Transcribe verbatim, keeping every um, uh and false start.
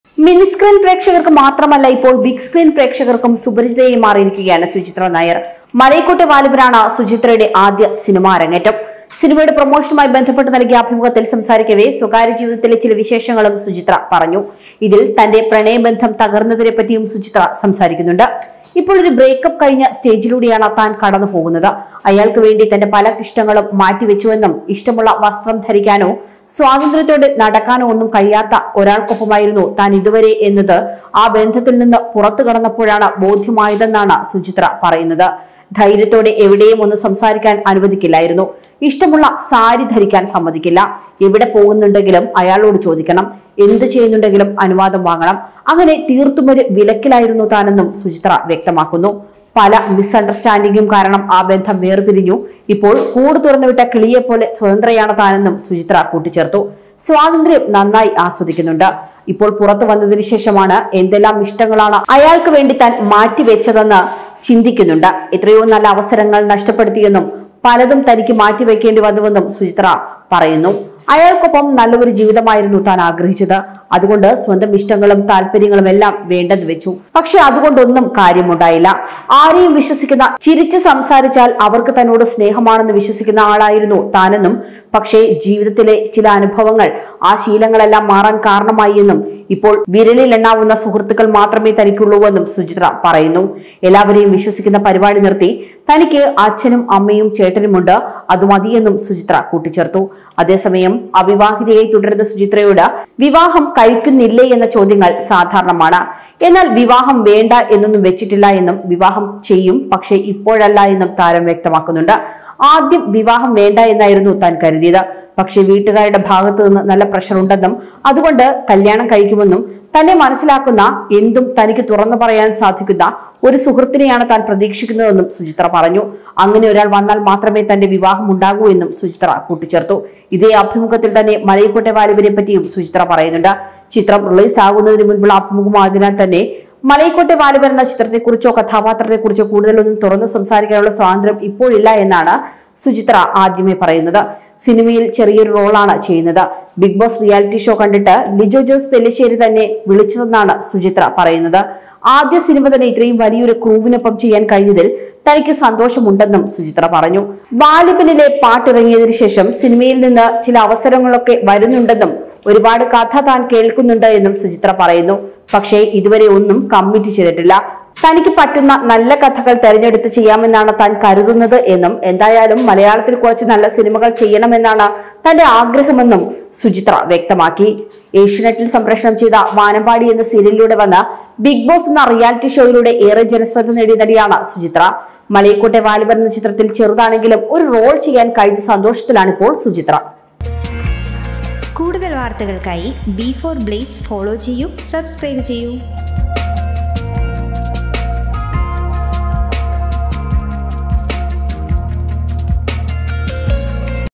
Mini screen പ്രേക്ഷകർക്ക് മാത്രമല്ല ഇപ്പോൾ ബിഗ് സ്ക്രീൻ പ്രേക്ഷകർക്കും സുപരിചിതയായി മാറിയിരിക്കുകയാണ് സുചിത്ര നായർ. മലൈക്കോട്ടെ വാലിബനാണ് സുചിത്രയുടെ ആദ്യ സിനിമാ അരങ്ങേറ്റം. സിനിമയുടെ പ്രൊമോഷനുമായി ബന്ധപ്പെട്ട് നൽകിയ അഭിമുഖത്തിൽ സംസാരിക്കവേ സ്വകാര്യ ജീവിതത്തിലെ ചില വിശേഷങ്ങളും സുചിത്ര പറഞ്ഞു. ഇതിൽ തന്റെ പ്രണയബന്ധം തകർന്നതിനെ പറ്റിയും സുചിത്ര സംസാരിക്കുന്നുണ്ട്. ഇപ്പോൾ ഒരു ബ്രേക്കപ്പ് കഴിഞ്ഞ സ്റ്റേജിലൂടെയാണ് താൻ കടന്നു പോകുന്നത്. അയാൾക്ക് വേണ്ടി തന്റെ പല ഇഷ്ടങ്ങളും മാറ്റിവെച്ചുവെന്നും ഇഷ്ടമുള്ള വസ്ത്രം ധരിക്കാനോ സ്വാതന്ത്ര്യത്തോടെ നടക്കാനോ ഒന്നും കഴിയാത്ത ഒരാൾക്കൊപ്പമായിരുന്നു താൻ ഇതുവരെ എന്നത് ആ ബന്ധത്തിൽ നിന്ന് പുറത്തു കടന്നപ്പോഴാണ് ബോധ്യമായതെന്നാണ് സുചിത്ര പറയുന്നത്. ധൈര്യത്തോടെ എവിടെയും ഒന്ന് സംസാരിക്കാൻ അനുവദിക്കില്ലായിരുന്നു. ഇഷ്ടമുള്ള സാരി ധരിക്കാൻ സമ്മതിക്കില്ല. എവിടെ പോകുന്നുണ്ടെങ്കിലും അയാളോട് ചോദിക്കണം. എന്ത് ചെയ്യുന്നുണ്ടെങ്കിലും അനുവാദം വാങ്ങണം. അങ്ങനെ തീർത്തും ഒരു വിലക്കിലായിരുന്നു താനെന്നും സുചിത്ര വ്യക്തമാക്കുന്നു. പല മിസ്അണ്ടർസ്റ്റാൻഡിംഗും കാരണം ആ ബന്ധം വേർപിരിഞ്ഞു. ഇപ്പോൾ കൂട് തുറന്നുവിട്ട കിളിയെ പോലെ സ്വതന്ത്രയാണ് താനെന്നും സുചിത്ര കൂട്ടിച്ചേർത്തു. സ്വാതന്ത്ര്യം നന്നായി ആസ്വദിക്കുന്നുണ്ട്. ഇപ്പോൾ പുറത്തു വന്നതിന് ശേഷമാണ് എന്തെല്ലാം ഇഷ്ടങ്ങളാണ് അയാൾക്ക് വേണ്ടി താൻ മാറ്റിവെച്ചതെന്ന് ചിന്തിക്കുന്നുണ്ട്. എത്രയോ നല്ല അവസരങ്ങൾ നഷ്ടപ്പെടുത്തിയെന്നും പലതും തനിക്ക് മാറ്റിവെക്കേണ്ടി വന്നുവെന്നും സുചിത്ര പറയുന്നു. അയാൾക്കൊപ്പം നല്ലൊരു ജീവിതമായിരുന്നു താൻ ആഗ്രഹിച്ചത്. അതുകൊണ്ട് സ്വന്തം ഇഷ്ടങ്ങളും താല്പര്യങ്ങളും എല്ലാം വേണ്ടെന്ന് വെച്ചു. പക്ഷെ അതുകൊണ്ടൊന്നും കാര്യമുണ്ടായില്ല. ആരെയും വിശ്വസിക്കുന്ന, ചിരിച്ച് സംസാരിച്ചാൽ അവർക്ക് തന്നോട് സ്നേഹമാണെന്ന് വിശ്വസിക്കുന്ന ആളായിരുന്നു താനെന്നും പക്ഷേ ജീവിതത്തിലെ ചില അനുഭവങ്ങൾ ആ ശീലങ്ങളെല്ലാം മാറാൻ കാരണമായി എന്നും ഇപ്പോൾ വിരലിൽ എണ്ണാവുന്ന സുഹൃത്തുക്കൾ മാത്രമേ തനിക്കുള്ളൂവെന്നും സുചിത്ര പറയുന്നു. എല്ലാവരെയും വിശ്വസിക്കുന്ന പരിപാടി നിർത്തി തനിക്ക് അച്ഛനും അമ്മയും ചേട്ടനുമുണ്ട്, അത് മതിയെന്നും സുചിത്ര കൂട്ടിച്ചേർത്തു. അതേസമയം അവിവാഹിതയായി തുടരുന്ന സുചിത്രയോട് വിവാഹം കഴിക്കുന്നില്ലേ എന്ന ചോദ്യങ്ങൾ സാധാരണമാണ്. എന്നാൽ വിവാഹം വേണ്ട എന്നൊന്നും വെച്ചിട്ടില്ല എന്നും വിവാഹം ചെയ്യും, പക്ഷെ ഇപ്പോഴല്ല എന്നും താരം വ്യക്തമാക്കുന്നുണ്ട്. ആദ്യം വിവാഹം വേണ്ട എന്നായിരുന്നു താൻ കരുതിയത്. പക്ഷെ വീട്ടുകാരുടെ ഭാഗത്തു നിന്ന് നല്ല പ്രഷർ ഉണ്ടെന്നും അതുകൊണ്ട് കല്യാണം കഴിക്കുമെന്നും തന്നെ മനസ്സിലാക്കുന്ന, എന്തും തനിക്ക് തുറന്നു പറയാൻ സാധിക്കുന്ന ഒരു സുഹൃത്തിനെയാണ് താൻ പ്രതീക്ഷിക്കുന്നതെന്നും സുചിത്ര പറഞ്ഞു. അങ്ങനെ ഒരാൾ വന്നാൽ മാത്രമേ തന്റെ വിവാഹം ഉണ്ടാകൂ എന്നും സുചിത്ര കൂട്ടിച്ചേർത്തു. ഇതേ അഭിമുഖത്തിൽ തന്നെ മലൈക്കോട്ടെ വാലിബനെ പറ്റിയും സുചിത്ര പറയുന്നുണ്ട്. ചിത്രം റിലീസ് ആകുന്നതിന് മുൻപുള്ള അഭിമുഖമായതിനാൽ തന്നെ മലൈക്കോട്ടെ വാലിബൻ എന്ന ചിത്രത്തെക്കുറിച്ചോ കഥാപാത്രത്തെക്കുറിച്ചോ കൂടുതലൊന്നും തുറന്നു സംസാരിക്കാനുള്ള സ്വാതന്ത്ര്യം ഇപ്പോഴില്ല എന്നാണ് സുചിത്ര ആദ്യമേ പറയുന്നത്. സിനിമയിൽ ചെറിയൊരു റോളാണ് ചെയ്യുന്നത്. ബിഗ് ബോസ് റിയാലിറ്റി ഷോ കണ്ടിട്ട് ലിജോ ജോസ് പെല്ലിശ്ശേരി തന്നെ വിളിച്ചതെന്നാണ് സുചിത്ര പറയുന്നത്. ആദ്യ സിനിമ തന്നെ ഇത്രയും വലിയൊരു ക്രൂവിനൊപ്പം ചെയ്യാൻ കഴിഞ്ഞതിൽ തനിക്ക് സന്തോഷമുണ്ടെന്നും സുചിത്ര പറഞ്ഞു. വാലിബനിലെ പാട്ടിറങ്ങിയതിനു ശേഷം സിനിമയിൽ നിന്ന് ചില അവസരങ്ങളൊക്കെ വരുന്നുണ്ടെന്നും ഒരുപാട് കഥ താൻ കേൾക്കുന്നുണ്ട് എന്നും സുചിത്ര പറയുന്നു. പക്ഷേ ഇതുവരെ ഒന്നും കമ്മിറ്റ് ചെയ്തിട്ടില്ല. തനിക്ക് പറ്റുന്ന നല്ല കഥകൾ തെരഞ്ഞെടുത്ത് ചെയ്യാമെന്നാണ് താൻ കരുതുന്നത് എന്നും എന്തായാലും മലയാളത്തിൽ കുറച്ച് നല്ല സിനിമകൾ ചെയ്യണമെന്നാണ് തന്റെ ആഗ്രഹമെന്നും സുചിത്ര വ്യക്തമാക്കി. ഏഷ്യനെറ്റിൽ സംപ്രേഷണം ചെയ്ത വാനമ്പാടി എന്ന സീരിയലിലൂടെ വന്ന ബിഗ് ബോസ് എന്ന റിയാലിറ്റി ഷോയിലൂടെ ഏറെ ജനശ്രദ്ധ നേടിയ നടിയാണ് സുചിത്ര. മലൈക്കോട്ടെ വാലിബൻ എന്ന ചിത്രത്തിൽ ചെറുതാണെങ്കിലും ഒരു റോൾ ചെയ്യാൻ കഴിഞ്ഞ സന്തോഷത്തിലാണ് ഇപ്പോൾ സുചിത്ര. കൂടുതൽ വാർത്തകൾക്കായി ബി ഫോർ ബ്ലേസ് ഫോളോ ചെയ്യൂ, സബ്സ്ക്രൈബ് ചെയ്യൂ.